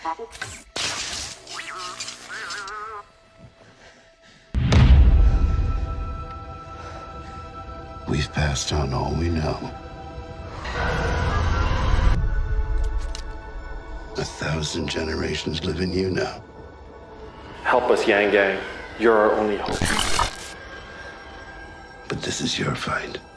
We've passed on all we know. 1,000 generations live in you now. Help us, Yang Gang. You're our only hope. But this is your fight.